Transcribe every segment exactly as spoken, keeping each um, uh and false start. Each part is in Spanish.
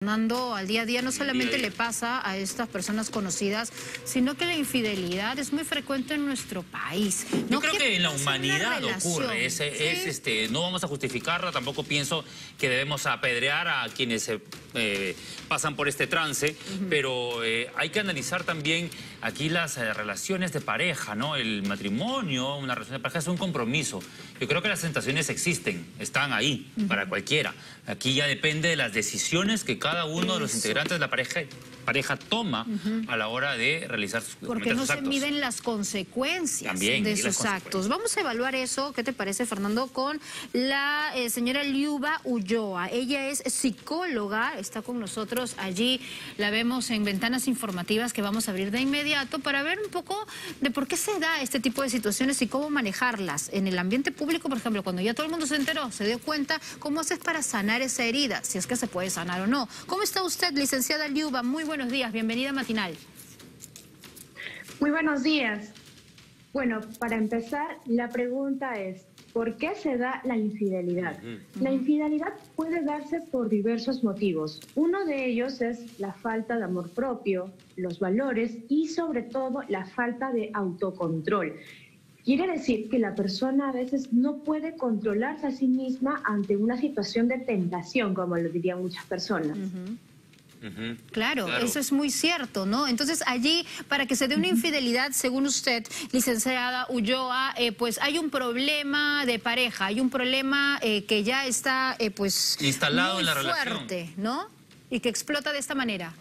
Fernando, al día a día no solamente le pasa a estas personas conocidas, sino que la infidelidad es muy frecuente en nuestro país. Yo creo que en la humanidad ocurre, es, es, este, no vamos a justificarla, tampoco pienso que debemos apedrear a quienes se eh, pasan por este trance, uh-huh. pero eh, hay que analizar también aquí las eh, relaciones de pareja, ¿no? El matrimonio, una relación de pareja es un compromiso. Yo creo que las tentaciones existen, están ahí, uh-huh. para cualquiera. Aquí ya depende de las decisiones que cada Cada uno de los integrantes de la pareja, pareja toma uh-huh. a la hora de realizar sus, Porque no sus se actos. miden las consecuencias También, de sus actos. Vamos a evaluar eso, ¿qué te parece, Fernando? Con la eh, señora Liuba Ulloa. Ella es psicóloga, está con nosotros allí. La vemos en ventanas informativas que vamos a abrir de inmediato para ver un poco de por qué se da este tipo de situaciones y cómo manejarlas. En el ambiente público, por ejemplo, cuando ya todo el mundo se enteró, se dio cuenta, ¿cómo haces para sanar esa herida? Si es que se puede sanar o no. ¿Cómo está usted, licenciada Liuba? Muy buenos días, bienvenida a Matinal. Muy buenos días. Bueno, para empezar, la pregunta es, ¿por qué se da la infidelidad? Uh-huh. La infidelidad puede darse por diversos motivos. Uno de ellos es la falta de amor propio, los valores y sobre todo la falta de autocontrol. Quiere decir que la persona a veces no puede controlarse a sí misma ante una situación de tentación, como lo dirían muchas personas. Uh-huh. Uh-huh. Claro, claro, eso es muy cierto, ¿no? Entonces allí, para que se dé una infidelidad, según usted, licenciada Ulloa, eh, pues hay un problema de pareja, hay un problema eh, que ya está eh, pues instalado muy en la fuerte, relación, ¿no? Y que explota de esta manera.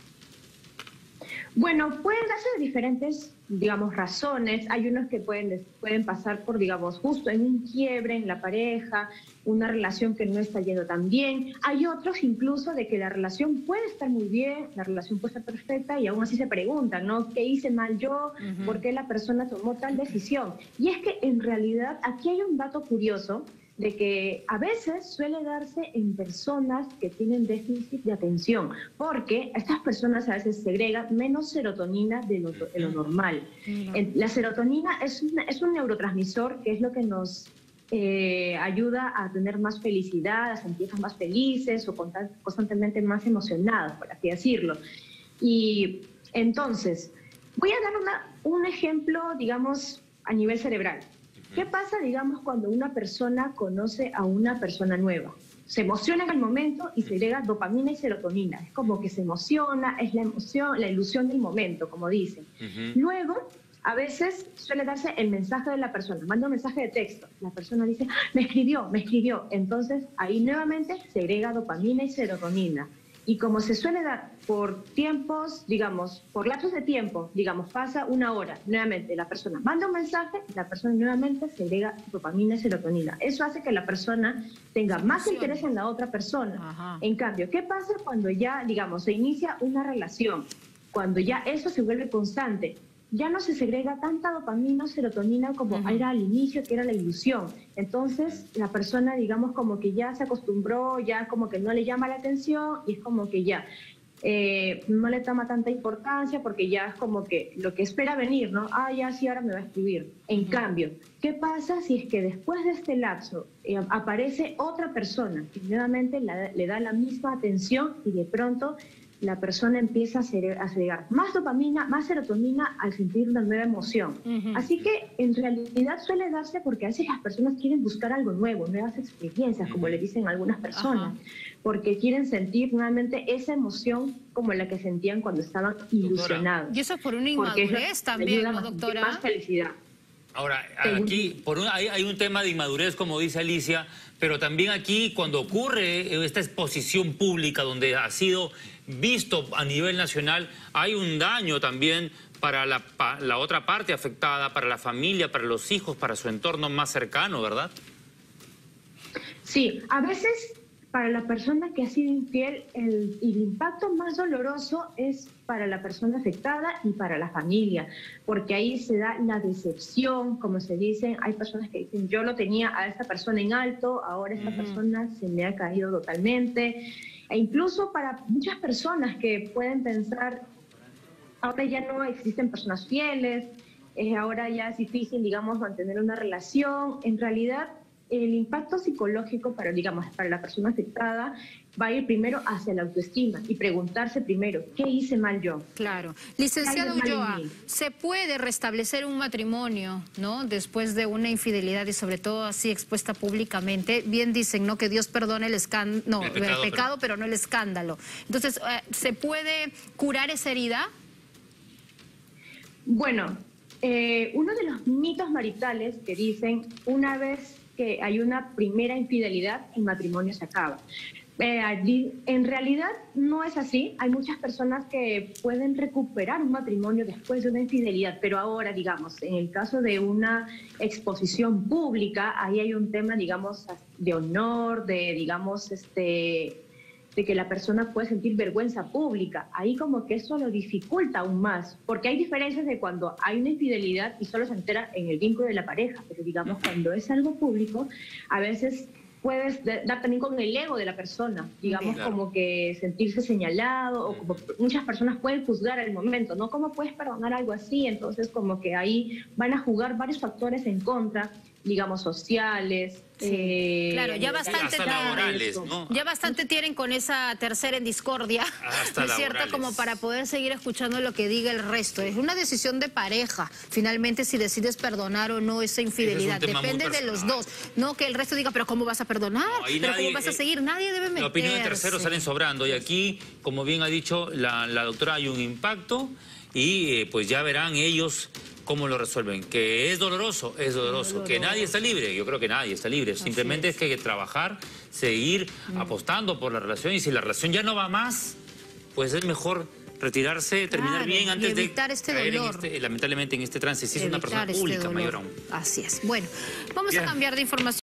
Bueno, pueden darse diferentes, digamos, razones. Hay unos que pueden, pueden pasar por, digamos, justo en un quiebre en la pareja, una relación que no está yendo tan bien. Hay otros incluso de que la relación puede estar muy bien, la relación puede estar perfecta y aún así se preguntan, ¿no? ¿Qué hice mal yo? Uh-huh. ¿Por qué la persona tomó tal decisión? Y es que en realidad aquí hay un dato curioso de que a veces suele darse en personas que tienen déficit de atención, porque estas personas a veces segregan menos serotonina de lo, de lo normal. Uh-huh. La serotonina es, una, es un neurotransmisor que es lo que nos eh, ayuda a tener más felicidad, a sentirnos más felices o constantemente más emocionados, por así decirlo. Y entonces, voy a dar una, un ejemplo, digamos, a nivel cerebral. ¿Qué pasa, digamos, cuando una persona conoce a una persona nueva? Se emociona en el momento y segrega dopamina y serotonina. Es como que se emociona, es la emoción, la ilusión del momento, como dicen. Uh-huh. Luego, a veces suele darse el mensaje de la persona. Manda un mensaje de texto. La persona dice, ¡ah, me escribió, me escribió! Entonces, ahí nuevamente segrega dopamina y serotonina. Y como se suele dar por tiempos, digamos, por lapsos de tiempo, digamos, pasa una hora, nuevamente la persona manda un mensaje y la persona nuevamente segrega dopamina y serotonina. Eso hace que la persona tenga más interés en la otra persona. Ajá. En cambio, ¿qué pasa cuando ya, digamos, se inicia una relación? Cuando ya eso se vuelve constante, ya no se segrega tanta dopamina o serotonina como uh-huh. era al inicio, que era la ilusión. Entonces, la persona, digamos, como que ya se acostumbró, ya como que no le llama la atención y es como que ya eh, no le toma tanta importancia porque ya es como que lo que espera venir, ¿no? Ah, ya sí, ahora me va a escribir. En uh-huh. cambio, ¿qué pasa si es que después de este lapso eh, aparece otra persona que nuevamente la, le da la misma atención y de pronto la persona empieza a segregar más dopamina, más serotonina al sentir una nueva emoción. Uh-huh. Así que en realidad suele darse porque a veces las personas quieren buscar algo nuevo, nuevas experiencias, como le dicen algunas personas, uh-huh. porque quieren sentir nuevamente esa emoción como la que sentían cuando estaban ilusionados. Y eso por una inmadurez también, ¿no, doctora? Más felicidad. Ahora, aquí por un, hay, hay un tema de inmadurez, como dice Alicia, pero también aquí cuando ocurre esta exposición pública donde ha sido visto a nivel nacional, hay un daño también para la, pa, la otra parte afectada, para la familia, para los hijos, para su entorno más cercano, ¿verdad? Sí, a veces para la persona que ha sido infiel, el, el impacto más doloroso es para la persona afectada y para la familia, porque ahí se da la decepción, como se dice. Hay personas que dicen, yo lo tenía a esta persona en alto, ahora esta uh-huh. persona se me ha caído totalmente. E incluso para muchas personas que pueden pensar, ahora ya no existen personas fieles, eh, ahora ya es difícil, digamos, mantener una relación. En realidad, el impacto psicológico para, digamos, para la persona afectada va a ir primero hacia la autoestima y preguntarse primero, ¿qué hice mal yo? Claro. Licenciado Ulloa, ¿se puede restablecer un matrimonio, ¿no?, después de una infidelidad y sobre todo así expuesta públicamente? Bien dicen, ¿no?, que Dios perdona el, escándalo, no, el pecado, el pecado pero... pero no el escándalo. Entonces, ¿se puede curar esa herida? Bueno, eh, uno de los mitos maritales que dicen, una vez que hay una primera infidelidad, el matrimonio se acaba. Eh, en realidad no es así. Hay muchas personas que pueden recuperar un matrimonio después de una infidelidad, pero ahora, digamos, en el caso de una exposición pública, ahí hay un tema, digamos, de honor, de, digamos, este, de que la persona puede sentir vergüenza pública. Ahí como que eso lo dificulta aún más, porque hay diferencias de cuando hay una infidelidad y solo se entera en el vínculo de la pareja, pero digamos, cuando es algo público, a veces puedes dar también con el ego de la persona, digamos, claro, como que sentirse señalado, o como muchas personas pueden juzgar al momento, ¿no? ¿Cómo puedes perdonar algo así? Entonces, como que ahí van a jugar varios factores en contra, digamos, sociales. Sí. Eh, claro, ya bastante, laborales, ¿no? Ya bastante tienen con esa tercera en discordia, hasta ¿no es cierto? Como para poder seguir escuchando lo que diga el resto. Es una decisión de pareja, finalmente, si decides perdonar o no esa infidelidad. Depende de los dos, no que el resto diga, pero ¿cómo vas a perdonar? No, ¿Pero nadie, cómo vas a seguir? Nadie debe meterse. La opinión de terceros salen sobrando, y aquí, como bien ha dicho la, la doctora, hay un impacto, y eh, pues ya verán ellos cómo lo resuelven. Que es doloroso, es doloroso. doloroso. Que nadie está libre, yo creo que nadie está libre. Así Simplemente es. es que hay que trabajar, seguir mm. apostando por la relación, y si la relación ya no va más, pues es mejor retirarse, claro, terminar bien antes de este caer dolor. En este, lamentablemente en este trance. Si es una persona este pública, dolor. mayor aún. Así es. Bueno, vamos Bien. a cambiar de información.